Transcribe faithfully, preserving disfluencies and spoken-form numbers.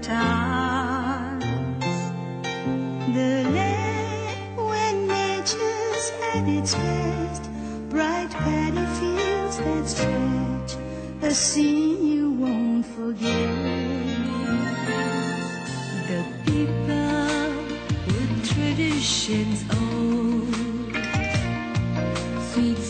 stars. The land where nature's at its best, bright paddy fields that stretch, a scene you won't forget. The people with traditions old, sweet